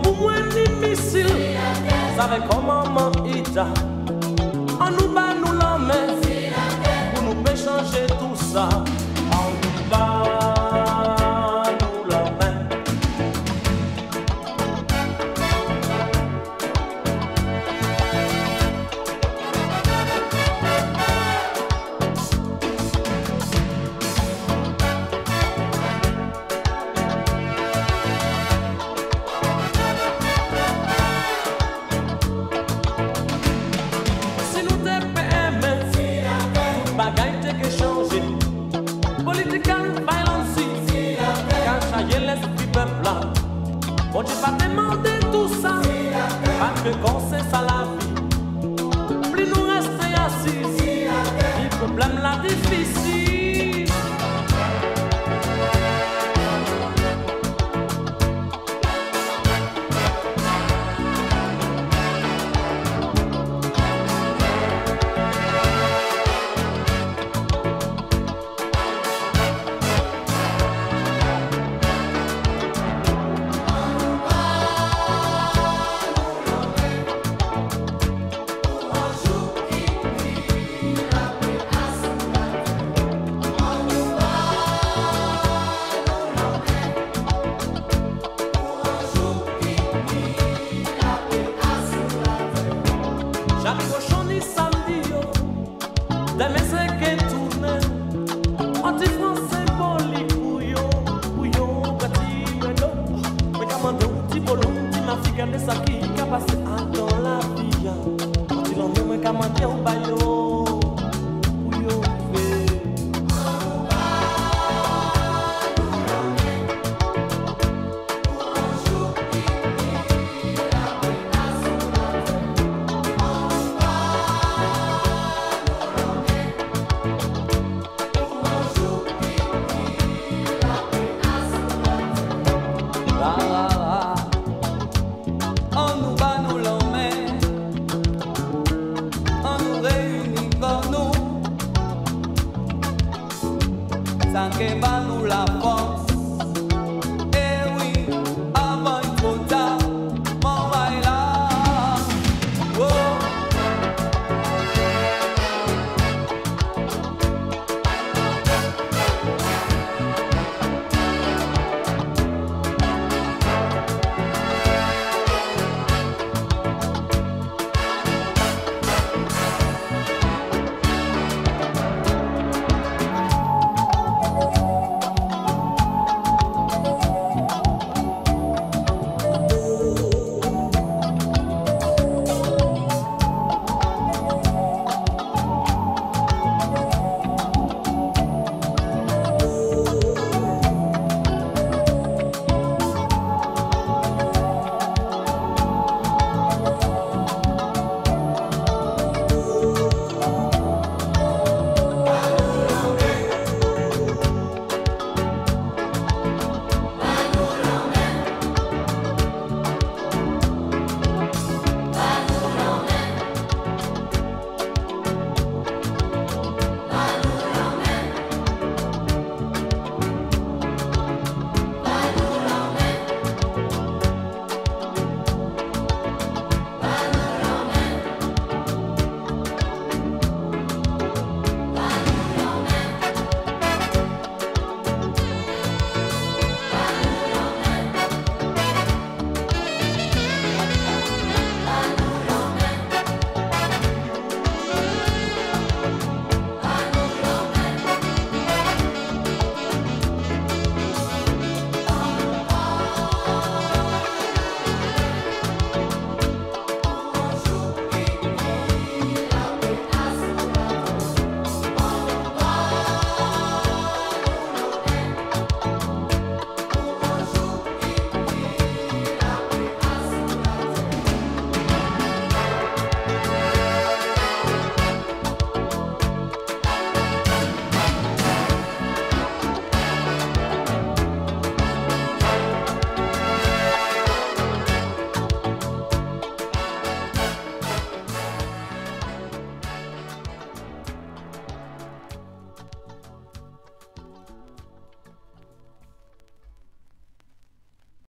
pour moi ni missile. Savez comment m'en ita. On nous bat nous la main. Pour nous peut changer tout ça. On nous bat nous la main. Bon Dieu pas demander tout ça, pas que consensus à la vie. Plus nous rester assis, le problème là difficile. Chaque cochon ni samedi, demain c'est que tourne. Anti-français poli bouillon, petit médo. Mais comment de petit bolon, tu m'as fait garder ça qui